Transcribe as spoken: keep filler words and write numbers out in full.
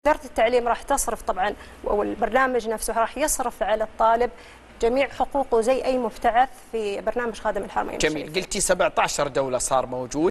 وزارة التعليم راح تصرف طبعا، والبرنامج نفسه راح يصرف على الطالب جميع حقوقه زي أي مبتعث في برنامج خادم الحرمين. جميل. قلتي سبعة عشر دولة صار موجود.